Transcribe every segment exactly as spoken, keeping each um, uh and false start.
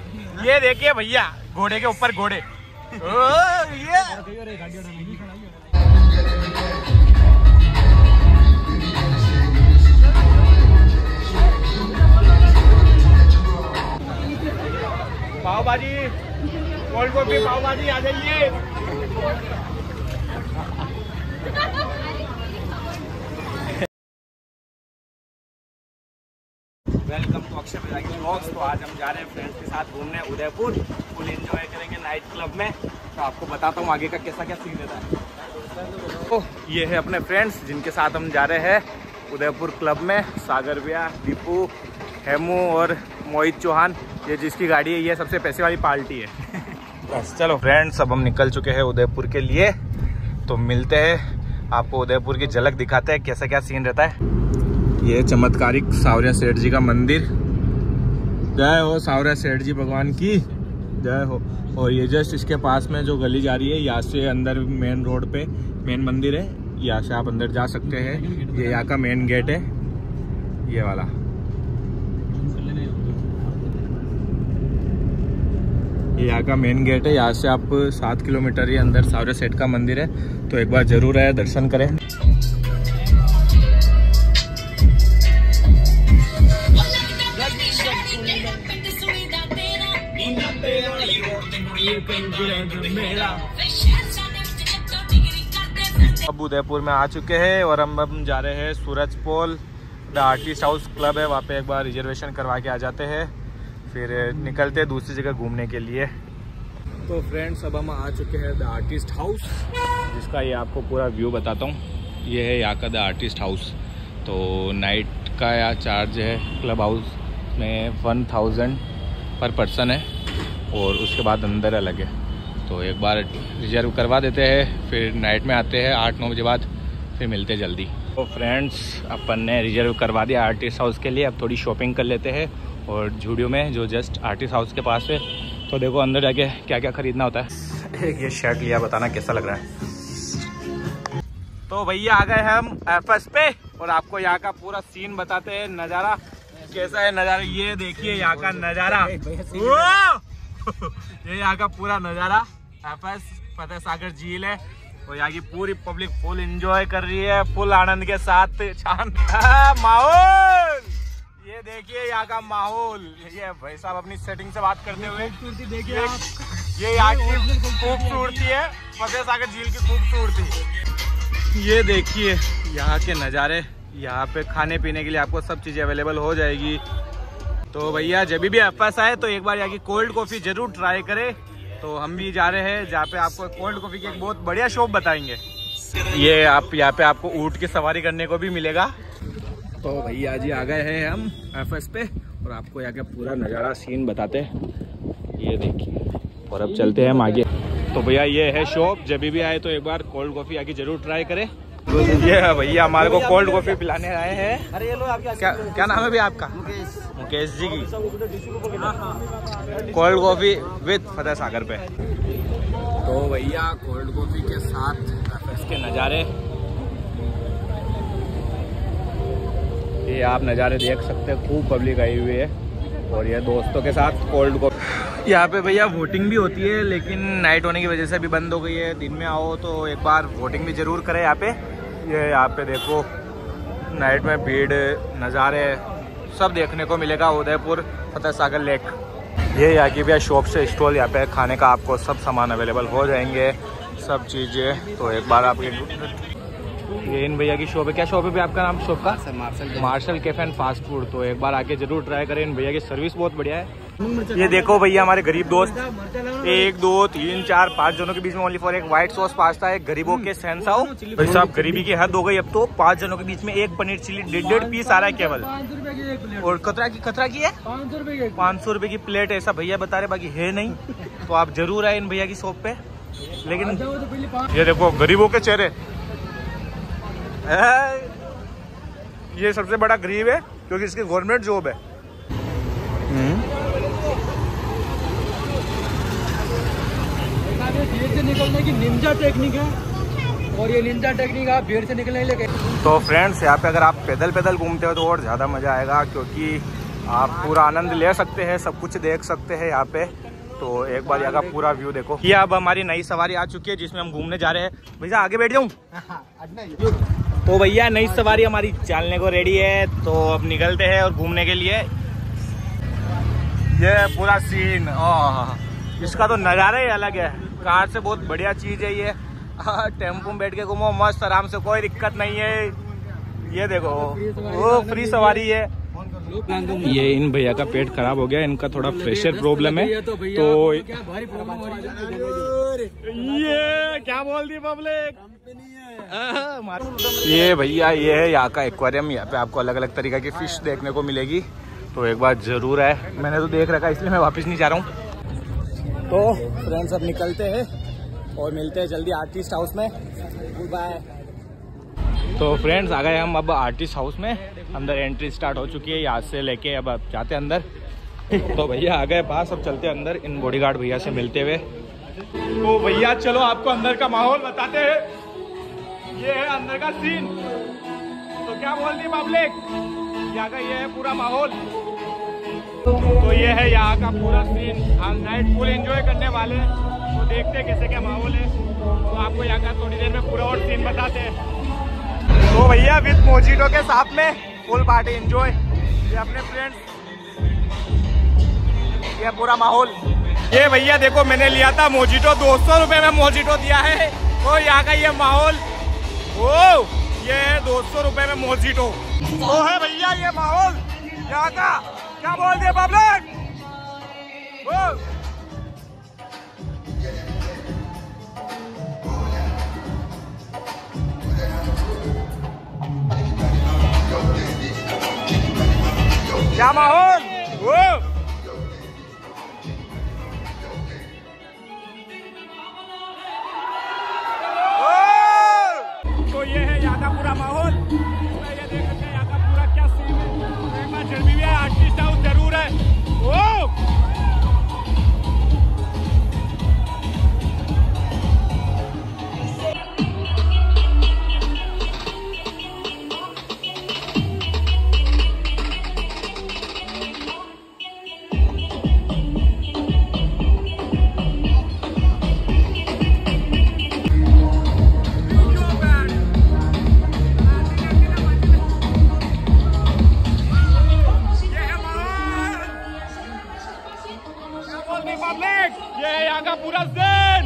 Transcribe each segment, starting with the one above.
ये देखिए भैया घोड़े के ऊपर घोड़े। ये पाव भाजी, कोल्ड कॉफी, पाव भाजी आ जाइए। Welcome to Akshay vlogs. तो आज हम जा रहे हैं फ्रेंड्स के साथ घूमने उदयपुर। फुल एंजॉय करेंगे नाइट क्लब में। तो आपको बताता हूँ आगे का कैसा क्या सीन रहता है। तो ये है अपने फ्रेंड्स जिनके साथ हम जा रहे हैं उदयपुर क्लब में। सागर भैया, दीपू, हेमू और मोहित चौहान। ये जिसकी गाड़ी है ये सबसे पैसे वाली पार्टी है। बस चलो फ्रेंड्स, अब हम निकल चुके हैं उदयपुर के लिए। तो मिलते हैं, आपको उदयपुर की झलक दिखाते हैं कैसा क्या सीन रहता है। ये चमत्कारिक सावरिया सेठ जी का मंदिर। जय हो सावरिया सेठ जी भगवान की जय हो। और ये जस्ट इसके पास में जो गली जा रही है, यहाँ से अंदर मेन रोड पे मेन मंदिर है। यहाँ से आप अंदर जा सकते हैं। ये यहाँ का मेन गेट है, ये वाला। ये यहाँ का मेन गेट है। यहाँ से आप सात किलोमीटर ही अंदर सावरिया सेठ का मंदिर है। तो एक बार जरूर आए, दर्शन करें। अब उदयपुर में आ चुके हैं और हम हम जा रहे हैं Suraj Pol. The artist house club है, वहाँ पे एक बार रिजर्वेशन करवा के आ जाते हैं, फिर निकलते हैं दूसरी जगह घूमने के लिए। तो फ्रेंड्स, अब हम आ चुके हैं द आर्टिस्ट हाउस, जिसका ये आपको पूरा व्यू बताता हूँ। ये है यहाँ का द आर्टिस्ट हाउस। तो नाइट का यहाँ चार्ज है क्लब हाउस में वन थाउजेंड पर पर्सन है, और उसके बाद अंदर अलग है। तो एक बार रिजर्व करवा देते हैं, फिर नाइट में आते हैं आठ नौ बजे बाद, फिर मिलते हैं जल्दी। तो फ्रेंड्स, अपन ने रिजर्व करवा दिया आर्टिस्ट हाउस के लिए। अब थोड़ी शॉपिंग कर लेते हैं और जूडियो में, जो जस्ट आर्टिस्ट हाउस के पास है। तो देखो अंदर जाके क्या क्या खरीदना होता है। एक ये शर्ट लिया, बताना कैसा लग रहा है। तो भैया आ गए हम एफ एस पे और आपको यहाँ का पूरा सीन बताते हैं। नज़ारा कैसा है, नज़ारा ये देखिए यहाँ का नज़ारा। ये यहाँ का पूरा नज़ारा एफ एस फतेह सागर झील है, और यहाँ की पूरी पब्लिक फुल एंजॉय कर रही है, फुल आनंद के साथ। चांद माहौल ये देखिए यहाँ का माहौल। ये भाई साहब अपनी सेटिंग से बात करते हुए देखिए, ये यहाँ की खूबसूरती है, फतेह सागर झील की खूबसूरती। ये देखिए यहाँ के नज़ारे। यहाँ पे खाने पीने के लिए आपको सब चीज़ें अवेलेबल हो जाएगी। तो भैया जब भी एफ एस आए तो एक बार यहाँ की कोल्ड कॉफ़ी जरूर ट्राई करें। तो हम भी जा रहे हैं जहाँ पे आपको कोल्ड कॉफ़ी की एक बहुत बढ़िया शॉप बताएंगे। ये आप यहाँ पे आपको ऊँट की सवारी करने को भी मिलेगा। तो भैया जी आ गए हैं हम एफ एस पे, और आपको यहाँ का पूरा नज़ारा सीन बताते हैं। ये देखिए, और अब चलते हैं हम आगे। तो भैया ये है शॉप, जब भी आए तो एक बार कोल्ड कॉफ़ी आके जरूर ट्राई करें। ये भैया हमारे को कोल्ड कॉफ़ी पिलाने आए हैं। अरे ये लो, आप क्या क्या नाम है भैया आपका? मुकेश। मुकेश जी की cold coffee with Fateh Sagar पे। तो भैया कोल्ड कॉफ़ी के साथ इसके नज़ारे, ये आप नज़ारे देख सकते हैं। खूब पब्लिक आई हुई है, और ये दोस्तों के साथ कोल्ड कॉफ़ी। यहाँ पे भैया वोटिंग भी होती है, लेकिन नाइट होने की वजह से भी बंद हो गई है। दिन में आओ तो एक बार वोटिंग भी जरूर करें यहाँ पे। ये यहाँ पे देखो नाइट में भीड़, नज़ारे सब देखने को मिलेगा उदयपुर फतेह सागर लेक। ये यहाँ की भैया शॉप से स्टॉल, यहाँ पे खाने का आपको सब सामान अवेलेबल हो जाएंगे, सब चीज़ें। तो एक बार आपके ये इन भैया की शॉप है। क्या शॉप है भैया आपका नाम शॉप का? Marshal Marshal cafe and fast food. तो एक बार आके जरूर ट्राई करें, इन भैया की सर्विस बहुत बढ़िया है। ये देखो भैया हमारे गरीब दोस्त, एक दो तीन चार पाँच जनों के बीच में ओनली फॉर एक व्हाइट सॉस पास्ता है। गरीबों के शहंशाह भाई साहब, गरीबी की हद हो गई अब तो। पाँच जनों के बीच में एक पनीर चिली डेढ़ डेढ़ पीस आ रहा है केवल। और कतरा की कतरा की है पाँच सौ रुपए की प्लेट, ऐसा भैया बता रहे, बाकी है नहीं। तो आप जरूर आए इन भैया की शॉप पे। लेकिन ये देखो गरीबों के चेहरे, ये सबसे बड़ा गरीब है क्योंकि इसकी गवर्नमेंट जॉब है। भीड़ से निकलने की निंजा टेक्निक है, और ये निंजा टेक्निक आप भीड़ से निकलने लगे। तो फ्रेंड्स, यहाँ पे अगर आप पैदल पैदल घूमते हो तो और ज़्यादा मज़ा आएगा, क्योंकि आप पूरा आनंद ले सकते हैं, सब कुछ देख सकते हैं यहाँ पे। तो एक बार यहाँ का पूरा व्यू देखो। ये अब हमारी नई सवारी आ चुकी है जिसमें हम घूमने जा रहे हैं। भैया आगे बैठ जाऊँ? तो भैया नई सवारी हमारी चलने को रेडी है, तो अब निकलते हैं और घूमने के लिए। ये पूरा सीन, ओह इसका तो नज़ारा ही अलग है। कार से बहुत बढ़िया चीज़ है ये। टेम्पो में बैठ के घूमो मस्त आराम से, कोई दिक्कत नहीं है। ये देखो वो फ्री सवारी है। ये इन भैया का पेट खराब हो गया, इनका थोड़ा प्रेशर प्रॉब्लम है। तो ये क्या बोल दी पब्लिक। ये भैया ये है यहाँ का एक्वेरियम। यहाँ पे आपको अलग अलग तरीके की फिश देखने को मिलेगी, तो एक बार जरूर है। मैंने तो देख रखा है इसलिए मैं वापस नहीं जा रहा हूँ। तो फ्रेंड्स अब निकलते हैं और मिलते हैं जल्दी आर्टिस्ट हाउस में। Good bye. तो फ्रेंड्स आ गए हम अब आर्टिस्ट हाउस में। अंदर एंट्री स्टार्ट हो चुकी है, यहाँ से लेके अब आप जाते हैं अंदर। तो भैया आ गए पास, अब चलते हैं अंदर इन बॉडीगार्ड भैया से मिलते हुए। तो भैया चलो आपको अंदर का माहौल बताते हैं। ये है अंदर का सीन। तो क्या बोल रही पब्लिक, यहाँ का ये है पूरा माहौल। तो ये है यहाँ का पूरा सीन। हम नाइट फुल एंजॉय करने वाले हैं, तो देखते हैं कैसे क्या माहौल है। तो आपको यहाँ का थोड़ी देर में पूरा और सीन बताते हैं। तो भैया विद मोजिटो के साथ में फुल पार्टी एंजॉय। ये अपने फ्रेंड्स, ये पूरा माहौल। ये भैया देखो मैंने लिया था मोजिटो, दो सौ रुपए में मोजिटो दिया है। तो यहाँ का ये माहौल, ओ ये दो सौ रुपए में मोजिटो। तो है भैया ये माहौल यहाँ का। क्या बोल दिए पब्लिक। क्या माहौल। तो ये है यहाँ का पूरा माहौल। ये देख सकते हैं यहाँ का पूरा क्या सीन है। एक बार जर्मी भी है, आर्टिस्ट हाउस जरूर है। ओ ये यहाँ का पूरा सीन।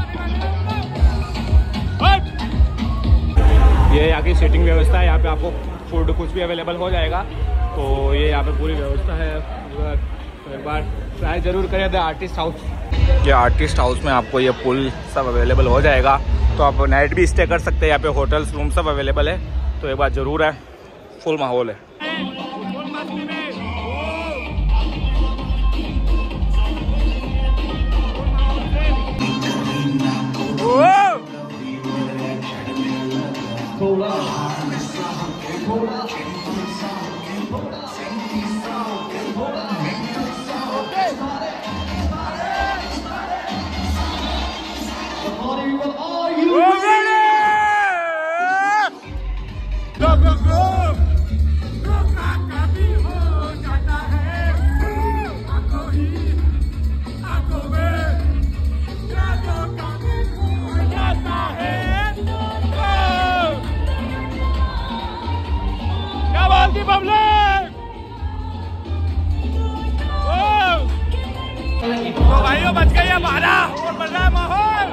ये यहाँ की सीटिंग व्यवस्था है। यहाँ पे आपको फूड कुछ भी अवेलेबल हो जाएगा। तो ये यहाँ पे पूरी व्यवस्था है। तो एक बार ट्राई जरूर करें द आर्टिस्ट हाउस। ये आर्टिस्ट हाउस में आपको ये पूल सब अवेलेबल हो जाएगा, तो आप नाइट भी स्टे कर सकते हैं। यहाँ पे होटल्स रूम सब अवेलेबल है। तो एक बार जरूर है, फुल माहौल है। तो भाइयों बच गई हमारा और बन रहा है माहौल।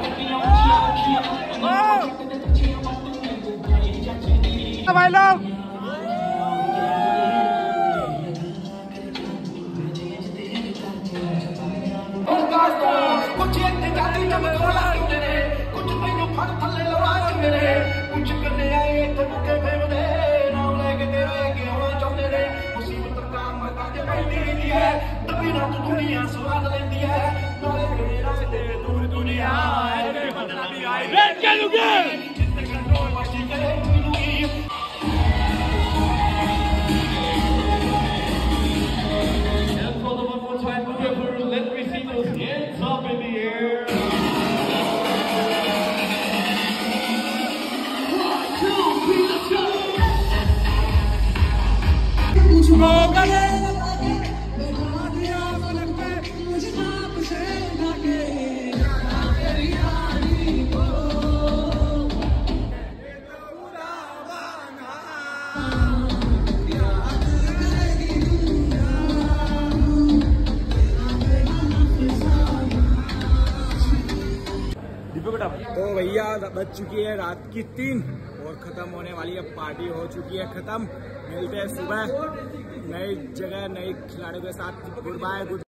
भाई लोग कुछ कुछ करने आए तभी ना तो दुनिया स्वाद लेती है। दूर दुनिया let me see those hands up in the air. One, two, three, let's go. तो भैया बज चुकी है रात की तीन और खत्म होने वाली है, पार्टी हो चुकी है खत्म। मिलते हैं सुबह नई जगह नई खिलाड़ियों के साथ। Good bye good